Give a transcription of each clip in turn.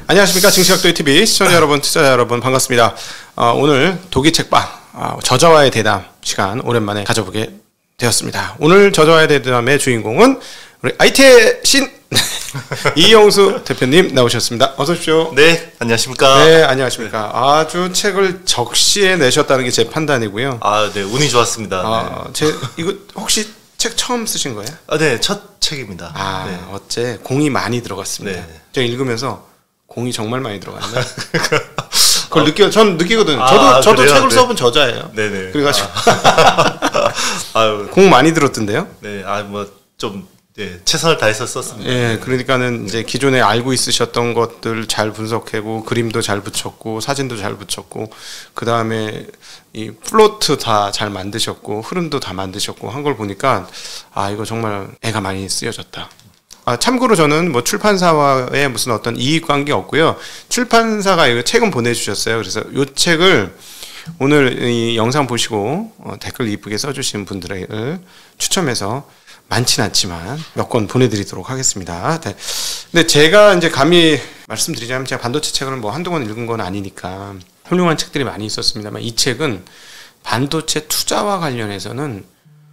안녕하십니까. 증시각도TV 시청자 여러분, 투자자 여러분 반갑습니다. 오늘 독일책방 저자와의 대담 시간 오랜만에 가져보게 되었습니다. 오늘 저자와의 대담의 주인공은 우리 IT의 신 이영수 대표님 나오셨습니다. 어서 오십시오. 네, 안녕하십니까. 네, 안녕하십니까. 아주 책을 적시에 내셨다는 게 제 판단이고요. 네, 운이 좋았습니다. 네. 이거 혹시 책 처음 쓰신 거예요? 네, 첫 책입니다. 네. 어째 공이 많이 들어갔습니다. 네. 제가 읽으면서 공이 정말 많이 들어갔네. 그걸 전 느끼거든요. 저도 그래요? 책을 네. 써본 저자예요. 네네. 그래가지고 아유, 공 많이 들었던데요? 네, 좀 최선을 다해서 썼습니다. 예, 그러니까는 이제 기존에 알고 있으셨던 것들 잘 분석하고 그림도 잘 붙였고 사진도 잘 붙였고 그 다음에 이 플로트 다 잘 만드셨고 흐름도 다 만드셨고 한 걸 보니까 이거 정말 애가 많이 쓰여졌다. 참고로 저는 뭐 출판사와의 무슨 어떤 이익 관계 없고요. 출판사가 이거 책은 보내주셨어요. 그래서 이 책을 오늘 이 영상 보시고 댓글 이쁘게 써주신 분들을 추첨해서 많진 않지만 몇 권 보내드리도록 하겠습니다. 네. 근데 제가 이제 감히 말씀드리자면 제가 반도체 책을 뭐 한동안 읽은 건 아니니까 훌륭한 책들이 많이 있었습니다만 이 책은 반도체 투자와 관련해서는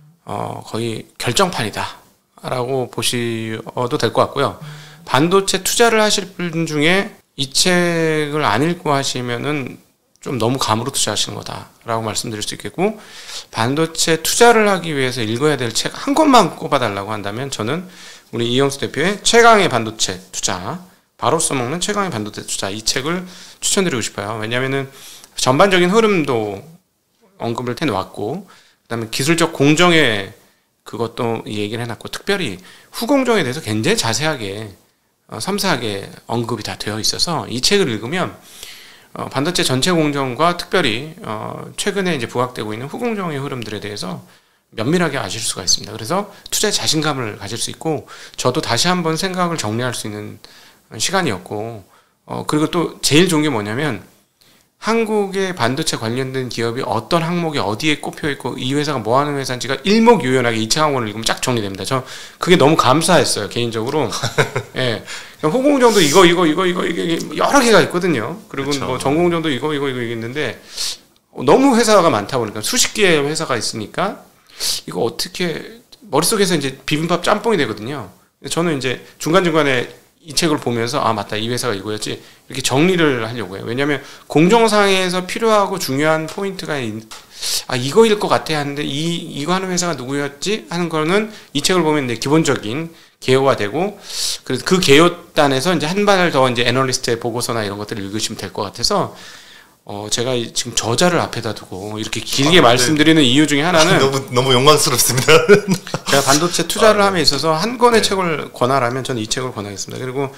거의 결정판이다 라고 보셔도 될 것 같고요. 반도체 투자를 하실 분 중에 이 책을 안 읽고 하시면은 좀 너무 감으로 투자하시는 거다라고 말씀드릴 수 있겠고, 반도체 투자를 하기 위해서 읽어야 될 책 한 권만 꼽아달라고 한다면 저는 우리 이영수 대표의 최강의 반도체 투자, 바로 써먹는 최강의 반도체 투자, 이 책을 추천드리고 싶어요. 왜냐하면은 전반적인 흐름도 언급을 해놓았고, 그다음에 기술적 공정의 그것도 얘기를 해놨고, 특별히 후공정에 대해서 굉장히 자세하게 섬세하게 언급이 다 되어 있어서 이 책을 읽으면 반도체 전체 공정과 특별히 최근에 이제 부각되고 있는 후공정의 흐름들에 대해서 면밀하게 아실 수가 있습니다. 그래서 투자에 자신감을 가질 수 있고, 저도 다시 한번 생각을 정리할 수 있는 시간이었고, 그리고 또 제일 좋은 게 뭐냐면 한국의 반도체 관련된 기업이 어떤 항목이 어디에 꼽혀 있고 이 회사가 뭐 하는 회사인지가 일목요연하게 이 책 한 권을 읽으면 쫙 정리됩니다. 저 그게 너무 감사했어요, 개인적으로. 예. 후공정도 이거 여러 개가 있거든요. 그리고 그렇죠. 뭐 전공정도 이거 있는데 너무 회사가 많다 보니까 수십 개의 회사가 있으니까 이거 어떻게 머릿속에서 이제 비빔밥 짬뽕이 되거든요. 저는 이제 중간중간에 이 책을 보면서 맞다, 이 회사가 이거였지, 이렇게 정리를 하려고 해요. 왜냐하면 공정상에서 필요하고 중요한 포인트가 이거일 것 같아 하는데 이거 하는 회사가 누구였지 하는 거는 이 책을 보면 이제 기본적인 개요가 되고, 그래서 그 개요단에서 이제 한 발 더 이제 애널리스트의 보고서나 이런 것들을 읽으시면 될 것 같아서 제가 지금 저자를 앞에다 두고 이렇게 길게 말씀드리는 이유 중에 하나는 너무 영광스럽습니다. 제가 반도체 투자를 함에 있어서 한 권의 책을 권하라면 저는 이 책을 권하겠습니다. 그리고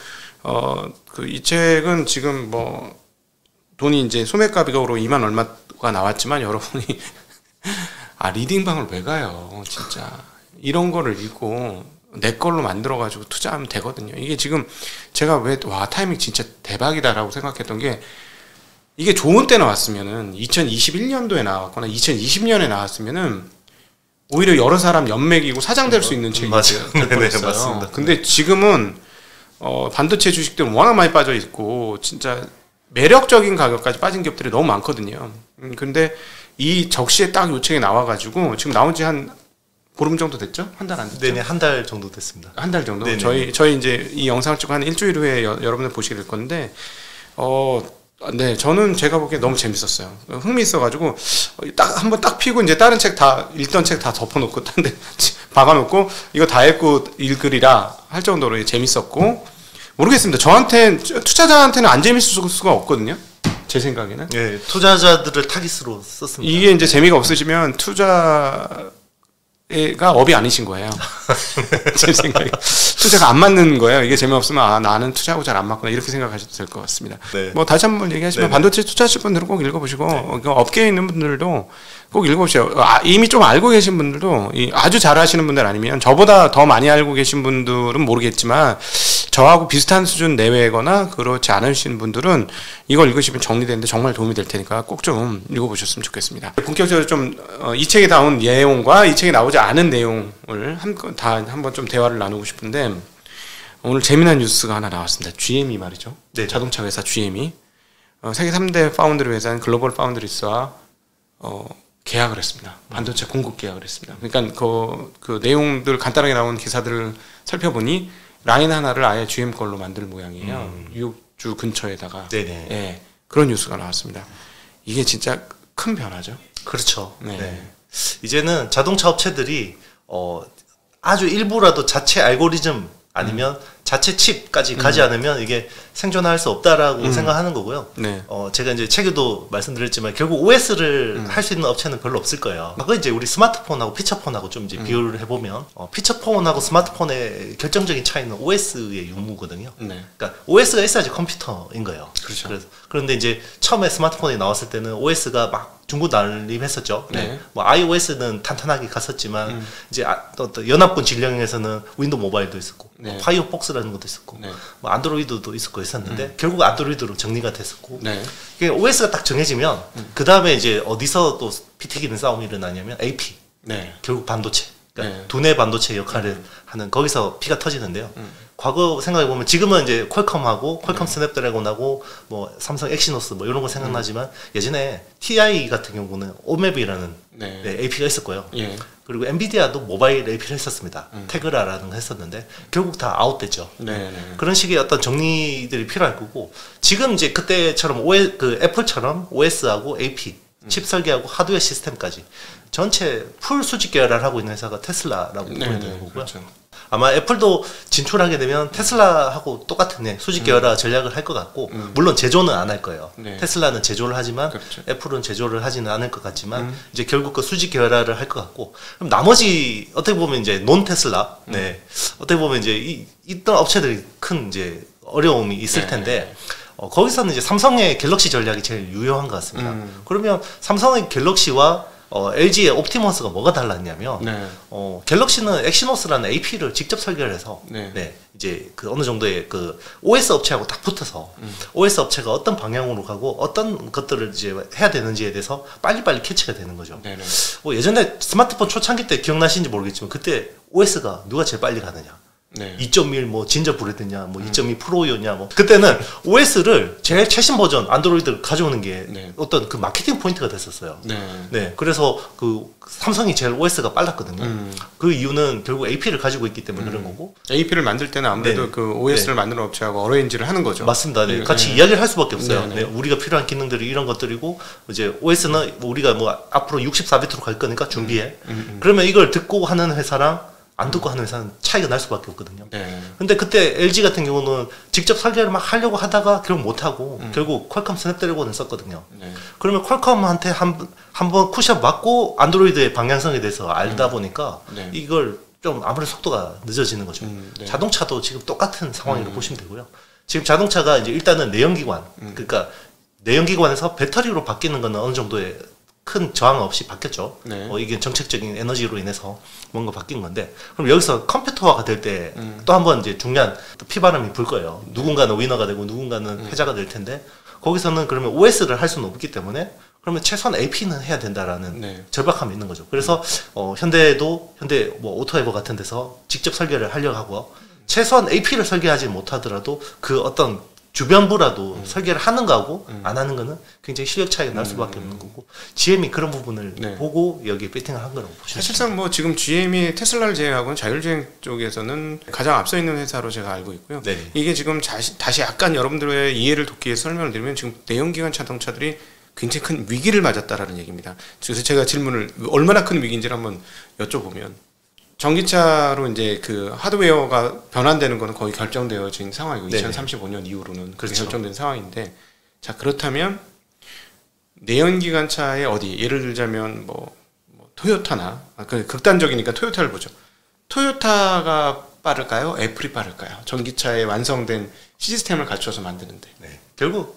이 책은 지금 뭐 돈이 이제 소매가격으로 2만 얼마가 나왔지만 여러분이 리딩방을 왜 가요? 진짜 이런 거를 읽고 내 걸로 만들어가지고 투자하면 되거든요. 이게 지금 제가 타이밍 진짜 대박이다라고 생각했던 게, 이게 좋은 때 나왔으면은 2021년도에 나왔거나 2020년에 나왔으면은 오히려 여러 사람 연맥이고 사장 될 수 있는 책이 될 뻔했어요. 맞습니다. 근데 지금은 반도체 주식들은 워낙 많이 빠져 있고 진짜 매력적인 가격까지 빠진 기업들이 너무 많거든요. 근데 이 적시에 딱 요 책이 나와가지고 지금 나온 지 한 보름 정도 됐죠? 한 달 안 됐죠? 네네, 한 달 정도 됐습니다. 한 달 정도? 네네. 저희 이제 이 영상을 찍고 한 일주일 후에 여러분들 보시게 될 건데, 네, 저는 제가 보기에 너무 재밌었어요. 흥미있어가지고 한번 딱 피고 이제 다른 책 다 읽던 책 다 덮어놓고 딴 데 박아놓고 이거 다 읽고 읽으리라 할 정도로 재밌었고, 모르겠습니다. 투자자한테는 안 재밌을 수가 없거든요, 제 생각에는. 네, 투자자들을 타깃으로 썼습니다. 이게 이제 재미가 없으시면 투자가 업이 아니신 거예요. 제 생각에 투자가 안 맞는 거예요. 이게 재미없으면 나는 투자하고 잘 안 맞구나, 이렇게 생각하셔도 될 것 같습니다. 네. 뭐 다시 한번 얘기하시면 반도체 투자하실 분들은 꼭 읽어보시고, 업계에 있는 분들도 꼭 읽어보세요. 이미 좀 알고 계신 분들도, 아주 잘 하시는 분들 아니면 저보다 더 많이 알고 계신 분들은 모르겠지만 저하고 비슷한 수준 내외거나 그렇지 않으신 분들은 이걸 읽으시면 정리되는데 정말 도움이 될 테니까 꼭 좀 읽어보셨으면 좋겠습니다. 본격적으로 좀 이 책에 나온 내용과 이 책에 나오지 않은 내용을 한번 좀 대화를 나누고 싶은데, 오늘 재미난 뉴스가 하나 나왔습니다. GM이 말이죠. 네. 자동차 회사 GM이 세계 3대 파운드리 회사인 글로벌 파운드리스와 계약을 했습니다. 반도체 공급 계약을 했습니다. 그러니까 그 내용들 간단하게 나온 기사들을 살펴보니 라인 하나를 아예 GM 걸로 만들 모양이에요. 뉴욕주 근처에다가. 네네. 예, 그런 뉴스가 나왔습니다. 이게 진짜 큰 변화죠. 그렇죠. 네. 네. 이제는 자동차 업체들이 아주 일부라도 자체 알고리즘 아니면 자체 칩까지 가지 않으면 이게 생존할 수 없다라고 생각하는 거고요. 네. 제가 이제 책에도 말씀드렸지만 결국 OS를 할 수 있는 업체는 별로 없을 거예요. 그거 이제 우리 스마트폰하고 피처폰하고 좀 이제 비교를 해보면 피처폰하고 스마트폰의 결정적인 차이는 OS의 유무거든요. 네. 그러니까 OS가 있어야지 컴퓨터인 거예요. 그렇죠. 그런데 이제 처음에 스마트폰이 나왔을 때는 OS가 막 중구난립했었죠. 네. 뭐 iOS는 탄탄하게 갔었지만 이제 또 연합군 진령에서는 윈도우 모바일도 있었고 네. 파이어폭스라는 것도 있었고 네. 뭐 안드로이드도 있었고 있었는데 결국 안드로이드로 정리가 됐었고 네. 이게 OS가 딱 정해지면 그 다음에 이제 어디서 또 피 튀기는 싸움이 일어나냐면 AP 네. 결국 반도체 그러니까 네. 두뇌 반도체 역할을 하는 거기서 피가 터지는데요. 과거 생각해 보면 지금은 이제 퀄컴하고 퀄컴 스냅드래곤하고 뭐 삼성 엑시노스 뭐 이런 거 생각나지만 예전에 TI 같은 경우는 오맵이라는 네. AP가 있었고요. 예. 그리고 엔비디아도 모바일 AP를 했었습니다. 테그라라는 거 했었는데 결국 다 아웃됐죠. 네. 네. 그런 식의 어떤 정리들이 필요할 거고 지금 이제 그때처럼 애플처럼 OS하고 AP 칩 설계하고 하드웨어 시스템까지 전체 풀 수직 계열을 하고 있는 회사가 테슬라라고 네. 보이는 네. 거고요. 그렇죠. 아마 애플도 진출하게 되면 테슬라하고 똑같은 수직 계열화 전략을 할 것 같고 물론 제조는 안 할 거예요. 네. 테슬라는 제조를 하지만 그렇죠. 애플은 제조를 하지는 않을 것 같지만 이제 결국 그 수직 계열화를 할 것 같고 그럼 나머지 어떻게 보면 이제 논 테슬라 네 어떻게 보면 이제 있던 업체들이 큰 이제 어려움이 있을 네. 텐데 거기서는 이제 삼성의 갤럭시 전략이 제일 유효한 것 같습니다. 그러면 삼성의 갤럭시와 LG의 옵티머스가 뭐가 달랐냐면 네. 갤럭시는 엑시노스라는 AP를 직접 설계를 해서 네. 이제 그 어느 정도의 그 OS 업체하고 딱 붙어서 OS 업체가 어떤 방향으로 가고 어떤 것들을 이제 해야 되는지에 대해서 빨리빨리 캐치가 되는 거죠. 네. 네. 예전에 스마트폰 초창기 때 기억나시는지 모르겠지만 그때 OS가 누가 제일 빨리 가느냐? 네. 2.1 뭐 진저 브레드냐 뭐 2.2 프로였냐 뭐 그때는 OS를 제일 최신 버전 안드로이드를 가져오는 게 네. 어떤 그 마케팅 포인트가 됐었어요. 네. 네, 그래서 그 삼성이 제일 OS가 빨랐거든요. 그 이유는 결국 AP를 가지고 있기 때문에 그런 거고. AP를 만들 때는 아무래도 네. 그 OS를 만드는 업체하고 어레인지를 하는 거죠. 맞습니다. 네. 네. 같이 네. 이야기를 할 수밖에 없어요. 네. 네. 우리가 필요한 기능들이 이런 것들이고 이제 OS는 우리가 뭐 앞으로 64비트로 갈 거니까 준비해. 그러면 이걸 듣고 하는 회사랑 안 듣고 하는 회사는 차이가 날 수밖에 없거든요. 네. 근데 그때 LG 같은 경우는 직접 설계를 막 하려고 하다가 결국 못하고 결국 퀄컴 스냅드래곤을 썼거든요. 네. 그러면 퀄컴한테 한번 쿠션 맞고 안드로이드의 방향성에 대해서 알다 보니까 네. 이걸 좀 아무래도 속도가 늦어지는 거죠. 네. 자동차도 지금 똑같은 상황이라고 보시면 되고요. 지금 자동차가 이제 일단은 내연기관, 그러니까 내연기관에서 배터리로 바뀌는 거는 어느 정도의 큰 저항 없이 바뀌었죠. 네. 이게 정책적인 에너지로 인해서 뭔가 바뀐 건데, 그럼 여기서 컴퓨터화가 될 때 또 한 번 이제 중요한 피바람이 불 거예요. 누군가는 위너가 되고 누군가는 패자가 될 텐데, 거기서는 그러면 OS를 할 수는 없기 때문에, 그러면 최소한 AP는 해야 된다라는 네. 절박함이 있는 거죠. 그래서 현대 뭐 오토에버 같은 데서 직접 설계를 하려고 하고, 최소한 AP를 설계하지 못하더라도 그 어떤 주변부라도 설계를 하는 거하고 안 하는 거는 굉장히 실력 차이가 날 수밖에 없는 거고 GM이 그런 부분을 네. 보고 여기에 배팅을 한 거라고 보시면 사실상 뭐 지금 GM이 테슬라를 제외하고는 자율주행 쪽에서는 가장 앞서 있는 회사로 제가 알고 있고요. 네. 이게 지금 다시 약간 여러분들의 이해를 돕기 위해서 설명을 드리면 지금 내연기관 자동차들이 굉장히 큰 위기를 맞았다라는 얘기입니다. 그래서 제가 질문을 얼마나 큰 위기인지를 한번 여쭤보면 전기차로 이제 그 하드웨어가 변환되는 거는 거의 결정되어진 상황이고 네네. 2035년 이후로는 그렇게 그렇죠. 결정된 상황인데 자 그렇다면 내연기관차의 어디 예를 들자면 뭐 토요타나 그 극단적이니까 토요타를 보죠. 토요타가 빠를까요? 애플이 빠를까요? 전기차의 완성된 시스템을 갖춰서 만드는데. 네. 결국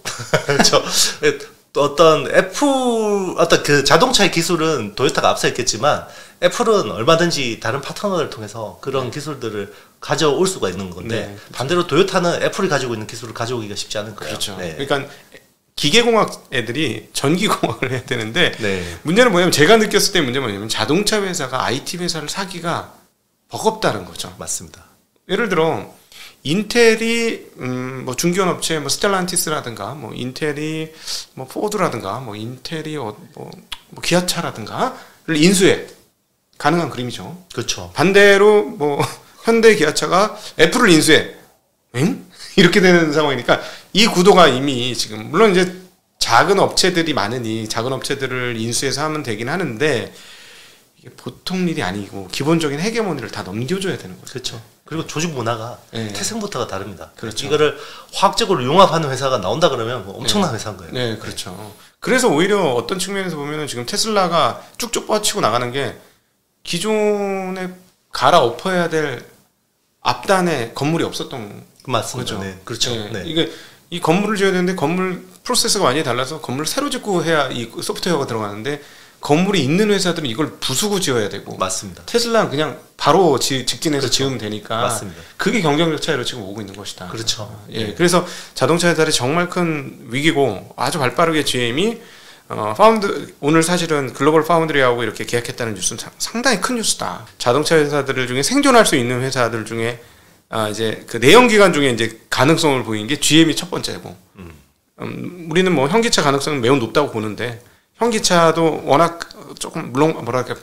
어떤 그 자동차의 기술은 도요타가 앞서 있겠지만 애플은 얼마든지 다른 파트너를 통해서 그런 기술들을 가져올 수가 있는 건데 네, 그렇죠. 반대로 도요타는 애플이 가지고 있는 기술을 가져오기가 쉽지 않을 거예요. 그렇죠. 네. 그러니까 기계공학 애들이 전기공학을 해야 되는데 네. 문제는 뭐냐면 제가 느꼈을 때 문제는 뭐냐면 자동차 회사가 IT 회사를 사기가 버겁다는 거죠. 맞습니다. 예를 들어 인텔이 뭐 중견 업체 뭐 스텔란티스라든가 뭐 인텔이 뭐 포드라든가 뭐 인텔이 뭐 기아차라든가를 인수해 가능한 그림이죠. 그렇죠. 반대로 뭐 현대 기아차가 애플을 인수해. 응? 이렇게 되는 상황이니까 이 구도가 이미 지금 물론 이제 작은 업체들이 많으니 작은 업체들을 인수해서 하면 되긴 하는데 이게 보통 일이 아니고 기본적인 헤게모니를 다 넘겨줘야 되는 거죠. 그렇죠. 그리고 조직 문화가 네. 태생부터가 다릅니다. 그렇죠. 이거를 화학적으로 융합하는 회사가 나온다 그러면 뭐 엄청난 네. 회사인 거예요. 네, 그렇죠. 그래서 오히려 어떤 측면에서 보면은 지금 테슬라가 쭉쭉 뻗치고 나가는 게 기존에 갈아엎어야 될 앞단에 건물이 없었던 맞습니다. 거죠. 네, 그렇죠. 네. 네. 이게 이 건물을 지어야 되는데 건물 프로세스가 완전히 달라서 건물을 새로 짓고 해야 이 소프트웨어가 들어가는데 건물이 있는 회사들은 이걸 부수고 지어야 되고 맞습니다. 테슬라는 그냥 바로 직진해서 그렇죠. 지으면 되니까 맞습니다. 그게 경쟁력 차이로 지금 오고 있는 것이다. 그렇죠. 예, 그래서 자동차 회사들이 정말 큰 위기고 아주 발빠르게 GM이 오늘 사실은 글로벌 파운드리하고 이렇게 계약했다는 뉴스는 상당히 큰 뉴스다. 자동차 회사들 중에 생존할 수 있는 회사들 중에 이제 그 내연기관 중에 이제 가능성을 보인 게 GM이 첫 번째고, 우리는 뭐 현기차 가능성은 매우 높다고 보는데 현기차도 워낙 조금 물론 뭐랄까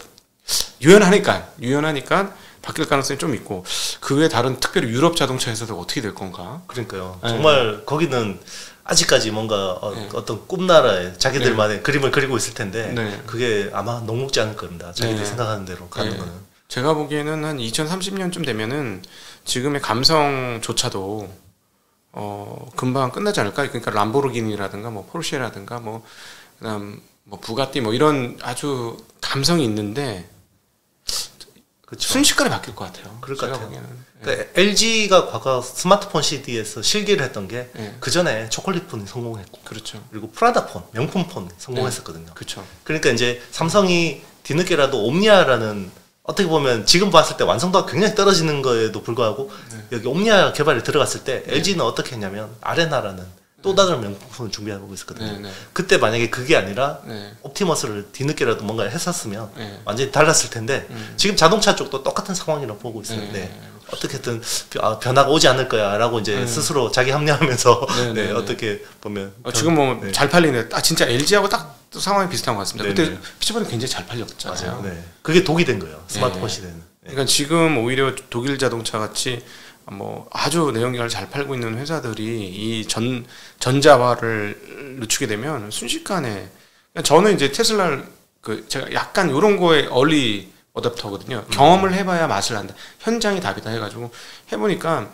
유연하니까 바뀔 가능성이 좀 있고 그 외에 다른 특별히 유럽 자동차 회사들 어떻게 될 건가? 그러니까요. 정말 거기는 아직까지 뭔가 어떤 꿈나라에 자기들만의 그림을 그리고 있을 텐데 그게 아마 녹록지 않을 겁니다. 자기들이 생각하는 대로 가는 거는. 제가 보기에는 한 2030년쯤 되면은 지금의 감성조차도 금방 끝나지 않을까? 그러니까 람보르기니라든가 뭐 포르쉐라든가 뭐 그다음 뭐 부가티 뭐 이런 아주 감성이 있는데 그쵸. 순식간에 바뀔 것 같아요. 그럴 것 같아요. 보기에는. 그러니까 LG가 과거 스마트폰 시대에서 실기를 했던 게 그 전에 초콜릿폰이 성공했고, 그렇죠. 그리고 프라다폰, 명품폰 성공했었거든요. 그렇죠. 그러니까 이제 삼성이 뒤늦게라도 옴니아라는 어떻게 보면 지금 봤을 때 완성도가 굉장히 떨어지는 거에도 불구하고 여기 옴니아 개발에 들어갔을 때 LG는 어떻게 했냐면 아레나라는 또 다른 명품폰을 준비하고 있었거든요. 그때 만약에 그게 아니라 옵티머스를 뒤늦게라도 뭔가 했었으면 완전히 달랐을 텐데 지금 자동차 쪽도 똑같은 상황이라고 보고 있어요. 어떻게든 변화가 오지 않을 거야라고 이제 스스로 자기 합리화하면서 어떻게 보면 지금 뭐 잘 팔리네. 진짜 LG하고 딱 상황이 비슷한 것 같습니다. 그때 피처폰이 굉장히 잘 팔렸잖아요. 맞아요. 그게 독이 된 거예요. 스마트폰 시대는. 그러니까 지금 오히려 독일 자동차 같이 뭐 아주 내연기관을 잘 팔고 있는 회사들이 이 전자화를 늦추게 되면 순식간에 저는 이제 테슬라를 제가 약간 이런 거에 얼리 어댑터거든요. 경험을 해봐야 맛을 안다. 현장이 답이다 해가지고 해보니까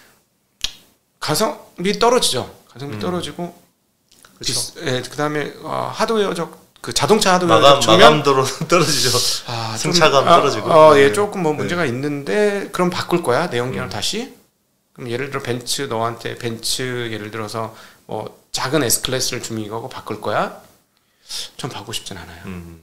가성비 떨어지죠. 가성비 떨어지고 그다음에 하드웨어적 그 자동차 하드웨어 마감도로 떨어지죠. 승차감 떨어지고. 조금 뭐 문제가 있는데 그럼 바꿀 거야 내연기관을 다시. 그럼 예를 들어 너한테 벤츠 예를 들어서 뭐 작은 S 클래스를 주면 이거고 바꿀 거야. 전 바꾸고 싶진 않아요.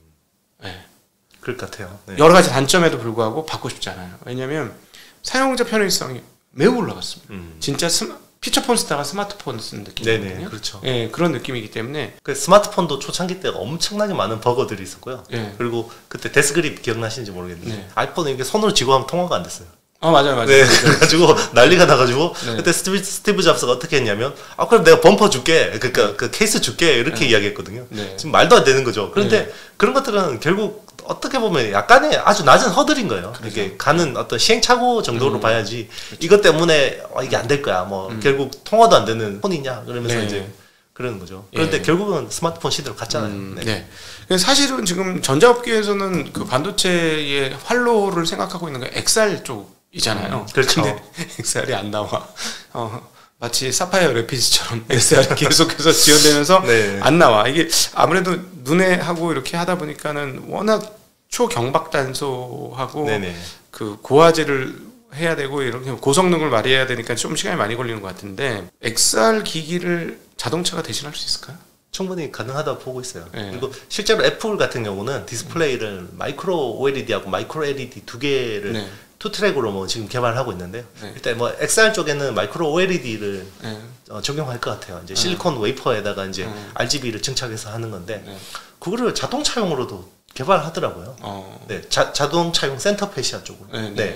그럴 것 같아요. 여러 가지 단점에도 불구하고 바꾸고 싶지 않아요. 왜냐하면 사용자 편의성이 매우 올라갔습니다. 진짜 피처폰 쓰다가 스마트폰 쓰는 느낌이거든요. 그렇죠. 그런 느낌이기 때문에 그 스마트폰도 초창기 때 엄청나게 많은 버거들이 있었고요. 그리고 그때 데스그립 기억나시는지 모르겠는데 아이폰은 이게 손으로 쥐고 하면 통화가 안 됐어요. 맞아요. 그래가지고 난리가 나가지고 그때 스티브 잡스가 어떻게 했냐면 그럼 내가 범퍼 줄게, 그러니까 그 케이스 줄게 이렇게 이야기했거든요. 지금 말도 안 되는 거죠. 그런데 그런 것들은 결국 어떻게 보면 약간의 아주 낮은 허들인 거예요. 이게 가는 어떤 시행착오 정도로 봐야지. 이것 때문에 이게 안 될 거야. 뭐 결국 통화도 안 되는 폰이냐 그러면서 이제 그러는 거죠. 그런데 결국은 스마트폰 시대로 갔잖아요. 사실은 지금 전자업계에서는 그 반도체의 활로를 생각하고 있는 게 XR 쪽이잖아요. 그렇죠. 근데 XR이 안 나와. 마치 사파이어 래피드처럼 XR이 계속해서 지연되면서 안 나와. 이게 아무래도 눈에 하고 이렇게 하다 보니까는 워낙 초경박단소하고 그 고화질을 해야 되고 이렇게 고성능을 발휘해야 되니까 좀 시간이 많이 걸리는 것 같은데 XR 기기를 자동차가 대신할 수 있을까요? 충분히 가능하다고 보고 있어요. 그리고 실제로 애플 같은 경우는 디스플레이를 마이크로 OLED하고 마이크로 LED 두 개를 투 트랙으로 뭐 지금 개발을 하고 있는데요. 일단 뭐 XR 쪽에는 마이크로 OLED를 적용할 것 같아요. 이제 실리콘 웨이퍼에다가 이제 RGB를 증착해서 하는 건데 그거를 자동차용으로도 개발하더라고요. 자동차용 센터페시아 쪽으로.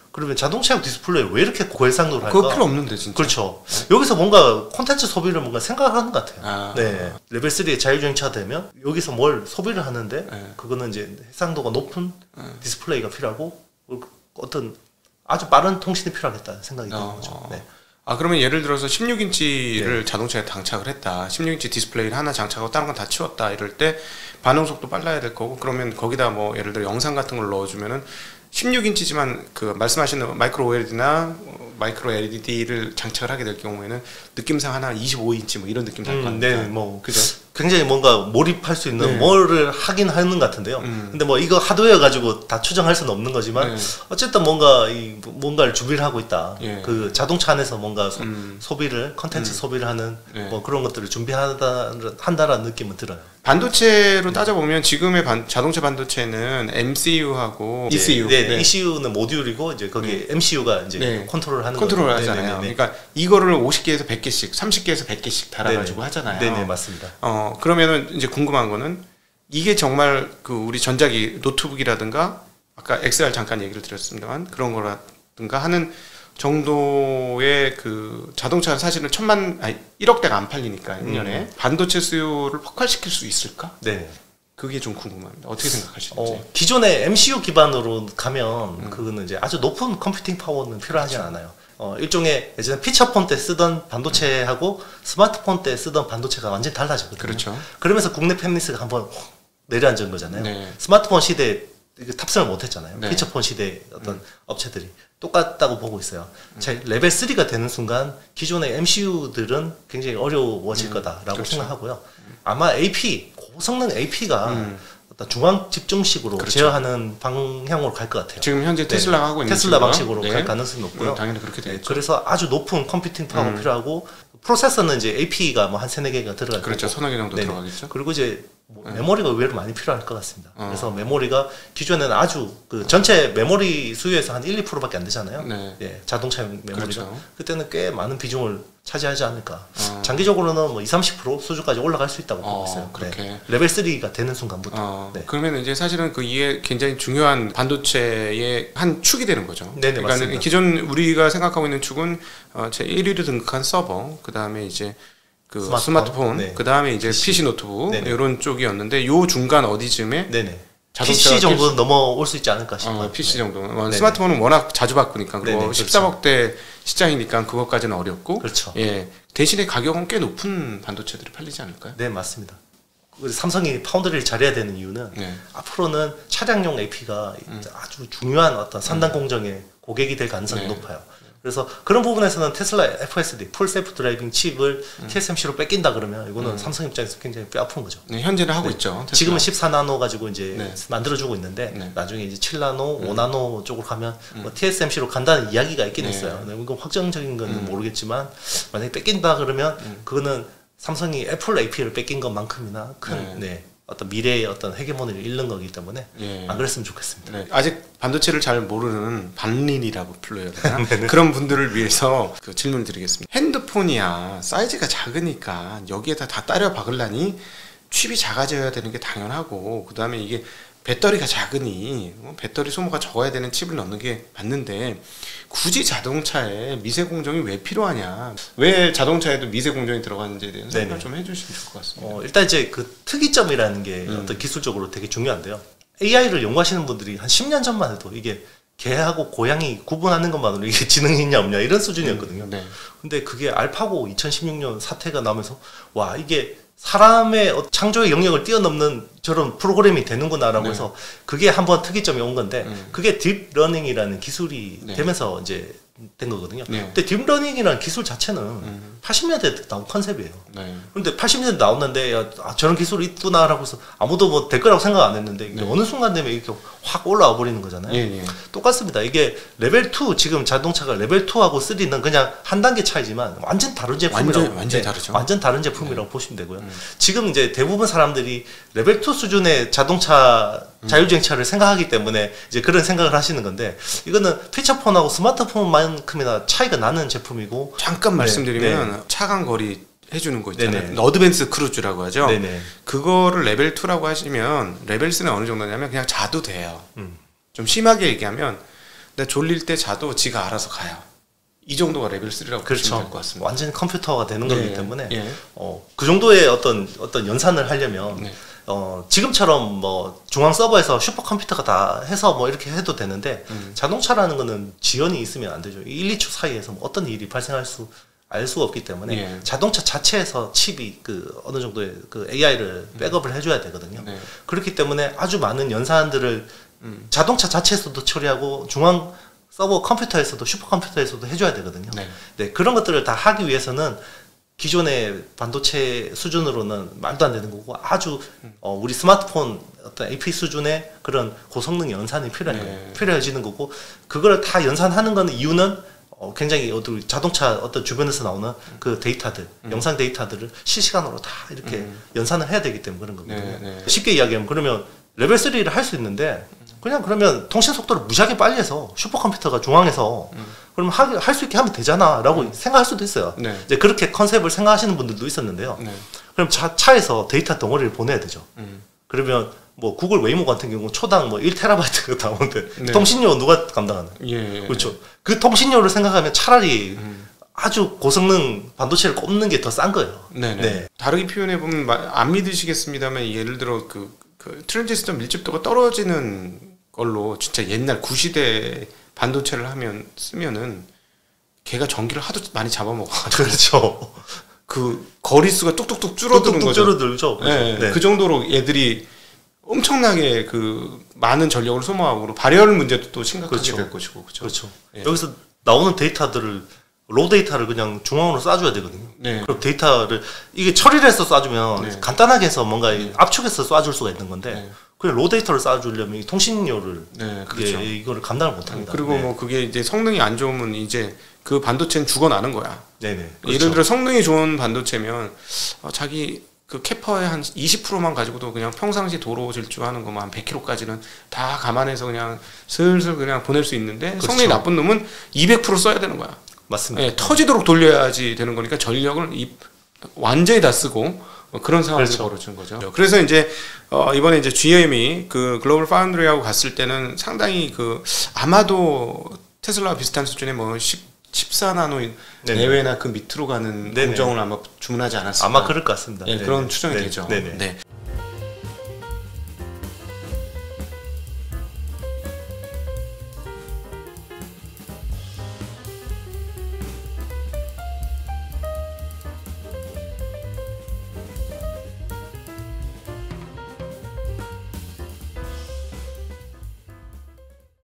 그러면 자동차용 디스플레이 왜 이렇게 고해상도를 할까? 그거 필요 없는데 진짜. 그렇죠. 여기서 뭔가 콘텐츠 소비를 뭔가 생각하는 것 같아요. 아. 네. 레벨 3의 자율주행차 되면 여기서 뭘 소비를 하는데 그거는 이제 해상도가 높은 디스플레이가 필요하고 어떤 아주 빠른 통신이 필요하겠다는 생각이 드는 거죠. 네. 아 그러면 예를 들어서 16인치를 자동차에 장착을 했다. 16인치 디스플레이를 하나 장착하고 다른 건 다 치웠다. 이럴 때 반응 속도 빨라야 될 거고 그러면 거기다 뭐 예를 들어 영상 같은 걸 넣어주면은 16인치지만 그 말씀하시는 마이크로 OLED나 마이크로 LED를 장착을 하게 될 경우에는 느낌상 하나 25인치 뭐 이런 느낌 날 겁니다. 네, 뭐 그죠? 굉장히 뭔가 몰입할 수 있는 뭐를 하긴 하는 것 같은데요. 근데 뭐 이거 하드웨어 가지고 다 추정할 수는 없는 거지만 어쨌든 뭔가 뭔가를 준비를 하고 있다. 그 자동차 안에서 뭔가 소비를 컨텐츠 소비를 하는 뭐 그런 것들을 준비한다라는 느낌은 들어요. 반도체로 따져보면 지금의 자동차 반도체는 MCU하고 ECU. 네. ECU는 모듈이고 이제 거기 MCU가 이제 컨트롤하는 컨트롤 하잖아요. 그러니까 이거를 50개에서 100개씩, 30개에서 100개씩 달아가지고 하잖아요. 네네 맞습니다. 그러면은 이제 궁금한 거는 이게 정말 그 우리 전자기 노트북이라든가 아까 XR 잠깐 얘기를 드렸습니다만 그런 거라든가 하는 정도의 그 자동차는 사실은 1억 대가 안 팔리니까 1년에 반도체 수요를 폭발시킬 수 있을까? 네. 그게 좀 궁금합니다. 어떻게 생각하시는지. 기존의 MCU 기반으로 가면 그거는 이제 아주 높은 컴퓨팅 파워는 필요하지 않아요. 일종의 예전에 피처폰 때 쓰던 반도체하고 스마트폰 때 쓰던 반도체가 완전히 달라졌거든요. 그렇죠. 그러면서 국내 팹리스가 한번 내려앉은 거잖아요. 네. 스마트폰 시대에 탑승을 못했잖아요. 네. 피처폰 시대의 어떤 업체들이 똑같다고 보고 있어요. 레벨 3가 되는 순간 기존의 MCU들은 굉장히 어려워질 거다라고 그렇죠. 생각하고요. 아마 AP 고성능 AP가 어떤 중앙 집중식으로 제어하는 방향으로 갈 것 같아요. 지금 현재 테슬라가 하고 있는 테슬라 방식으로 갈 가능성이 높고요. 당연히 그렇게 되겠죠. 그래서 아주 높은 컴퓨팅 파워가 필요하고 프로세서는 이제 AP가 뭐 한 3-4개가 들어갈 그렇죠. 거고. 서너 개 정도 들어가겠죠. 그리고 이제 메모리가 의외로 많이 필요할 것 같습니다. 그래서 메모리가 기존에는 아주 그 전체 메모리 수요에서 한 1-2%밖에 안 되잖아요. 예, 자동차용 메모리가. 그렇죠. 그때는 꽤 많은 비중을 차지하지 않을까. 장기적으로는 뭐 20-30% 수준까지 올라갈 수 있다고 보고 있어요. 그렇게. 레벨 3가 되는 순간부터. 그러면 이제 사실은 그 이게 굉장히 중요한 반도체의 한 축이 되는 거죠. 네네, 그러니까 맞습니다. 기존 우리가 생각하고 있는 축은 제 1위로 등극한 서버, 그 다음에 이제 그 스마트폰, 그 다음에 이제 PC 노트북 이런 쪽이었는데 요 중간 어디쯤에 PC 정도는 넘어올 수 있지 않을까 싶어요. PC 정도는 스마트폰은 워낙 자주 바꾸니까 그거 14억대 시장이니까 그것까지는 어렵고 그렇죠. 예. 대신에 가격은 꽤 높은 반도체들이 팔리지 않을까요? 네, 맞습니다. 삼성이 파운드리를 잘해야 되는 이유는 앞으로는 차량용 AP가 아주 중요한 어떤 산단 공정의 고객이 될 가능성이 높아요. 그래서 그런 부분에서는 테슬라 FSD, 풀 셀프 드라이빙 칩을 TSMC로 뺏긴다 그러면 이거는 삼성 입장에서 굉장히 뼈 아픈 거죠. 네, 현재는 하고 있죠. 테슬라. 지금은 14나노 가지고 이제 만들어주고 있는데 나중에 이제 7나노, 5나노 쪽으로 가면 뭐 TSMC로 간다는 이야기가 있긴 했어요. 이건 확정적인 건 모르겠지만 만약에 뺏긴다 그러면 그거는 삼성이 애플 AP를 뺏긴 것만큼이나 큰 어떤 미래의 어떤 헤게모니를 잃는 거기 때문에 안 그랬으면 좋겠습니다. 아직 반도체를 잘 모르는 반린이라고 불러야 되나? 그런 분들을 위해서 그 질문을 드리겠습니다. 핸드폰이야 사이즈가 작으니까 여기에다 다 따려 박으려니 칩이 작아져야 되는 게 당연하고 그 다음에 이게 배터리가 작으니 배터리 소모가 적어야 되는 칩을 넣는 게 맞는데 굳이 자동차에 미세 공정이 왜 필요하냐? 왜 자동차에도 미세 공정이 들어가는지에 대해서 설명 좀 해주시면 좋을 것 같습니다. 일단 이제 그 특이점이라는 게 어떤 기술적으로 되게 중요한데요. AI를 연구하시는 분들이 한 10년 전만 해도 이게 개하고 고양이 구분하는 것만으로 이게 지능이 있냐 없냐 이런 수준이었거든요. 근데 그게 알파고 2016년 사태가 나오면서 와 이게 사람의 창조의 영역을 뛰어넘는 저런 프로그램이 되는구나라고 해서 그게 한번 특이점이 온 건데 그게 딥러닝이라는 기술이 되면서 이제 된 거거든요. 근데 딥러닝이라는 기술 자체는 80년대에 나온 컨셉이에요. 그런데 80년대 나왔는데 야, 저런 기술이 있구나라고 해서 아무도 뭐 될 거라고 생각 안 했는데 어느 순간 되면 이렇게 확 올라와 버리는 거잖아요. 똑같습니다. 이게 레벨 2 지금 자동차가 레벨 2하고 3는 그냥 한 단계 차이지만 완전 다른 제품이라고 완전 다르죠. 완전 다른 제품이라고 보시면 되고요. 지금 이제 대부분 사람들이 레벨 2 수준의 자동차 자율주행차를 생각하기 때문에 이제 그런 생각을 하시는 건데 이거는 피처폰하고 스마트폰만큼이나 차이가 나는 제품이고 잠깐 말씀드리면 차간 거리 해주는 거 있잖아요. 어드밴스 크루즈라고 하죠. 그거를 레벨 2라고 하시면 레벨 3는 어느 정도냐면 그냥 자도 돼요. 좀 심하게 얘기하면 근데 졸릴 때 자도 지가 알아서 가요. 이 정도가 레벨 3라고 그렇죠. 보시면 될 것 같습니다. 완전히 컴퓨터가 되는 거기 때문에 예. 그 정도의 어떤 연산을 하려면 네. 지금처럼 뭐 중앙 서버에서 슈퍼컴퓨터가 다 해서 뭐 이렇게 해도 되는데 자동차라는 거는 지연이 있으면 안 되죠. 1, 2초 사이에서 뭐 어떤 일이 발생할 알 수가 없기 때문에 예. 자동차 자체에서 칩이 어느 정도의 AI를 백업을 해줘야 되거든요. 네. 그렇기 때문에 아주 많은 연산들을 자동차 자체에서도 처리하고 중앙 서버 컴퓨터에서도 슈퍼컴퓨터에서도 해줘야 되거든요. 네. 네, 그런 것들을 다 하기 위해서는 기존의 반도체 수준으로는 말도 안 되는 거고 아주 우리 스마트폰 어떤 AP 수준의 그런 고성능 연산이 필요해지는 거고 그걸 다 연산하는 거는 이유는 굉장히 자동차 어떤 주변에서 나오는 그 데이터들, 영상 데이터들을 실시간으로 다 이렇게 연산을 해야 되기 때문에 그런 거거든요. 네. 쉽게 이야기하면 그러면 레벨 3를 할 수 있는데 그러면 통신 속도를 무지하게 빨리 해서 슈퍼컴퓨터가 중앙에서 그러면 할 수 있게 하면 되잖아 라고 생각할 수도 있어요. 네. 이제 그렇게 컨셉을 생각하시는 분들도 있었는데요. 네. 그럼 차에서 데이터 덩어리를 보내야 되죠. 그러면 뭐 구글 웨이모 같은 경우 초당 뭐 1테라바이트가 나오는데 네. 통신료 누가 감당하나? 예. 그렇죠. 그 통신료를 생각하면 차라리 아주 고성능 반도체를 꼽는 게 더 싼 거예요. 네네. 네. 다르게 표현해 보면 안 믿으시겠습니다만 예를 들어 그 트랜지스터 밀집도가 떨어지는 걸로 진짜 옛날 구시대 반도체를 쓰면은 걔가 전기를 하도 많이 잡아먹어. 그렇죠. 그 거리수가 뚝뚝뚝 줄어드는 거죠. 줄어들죠. 네. 네. 그 정도로 얘들이 엄청나게 그 많은 전력을 소모하고 발열 문제도 또 심각하게 그렇죠. 될 것이고 그렇죠. 예. 여기서 나오는 데이터들을 로 데이터를 그냥 중앙으로 쏴줘야 되거든요. 네. 그럼 데이터를 이게 처리를 해서 쏴주면 네. 간단하게 해서 뭔가 압축해서 쏴줄 수가 있는 건데 네. 그냥 로 데이터를 쏴주려면 이 통신료를 네, 그렇죠. 이거를 감당을 못합니다. 그리고 네. 뭐 그게 이제 성능이 안 좋으면 이제 그 반도체는 죽어나는 거야. 네네. 그렇죠. 예를 들어 성능이 좋은 반도체면 자기 그 캐파의 한 20%만 가지고도 그냥 평상시 도로 질주하는 거만 한 100km까지는 다 감안해서 그냥 슬슬 그냥 보낼 수 있는데 그렇죠. 성능이 나쁜 놈은 200% 써야 되는 거야. 맞습니다. 예, 터지도록 돌려야지 되는 거니까 전력을 완전히 다 쓰고 그런 상황이 그렇죠. 벌어지는 거죠. 그래서 이제 이번에 이제 GM이 그 글로벌 파운드리하고 갔을 때는 상당히 아마도 테슬라와 비슷한 수준의 뭐 14나노 내외나 그 밑으로 가는 네네. 공정을 아마 주문하지 않았을까. 아마 그럴 것 같습니다. 예, 그런 추정이 되죠. 네네. 네.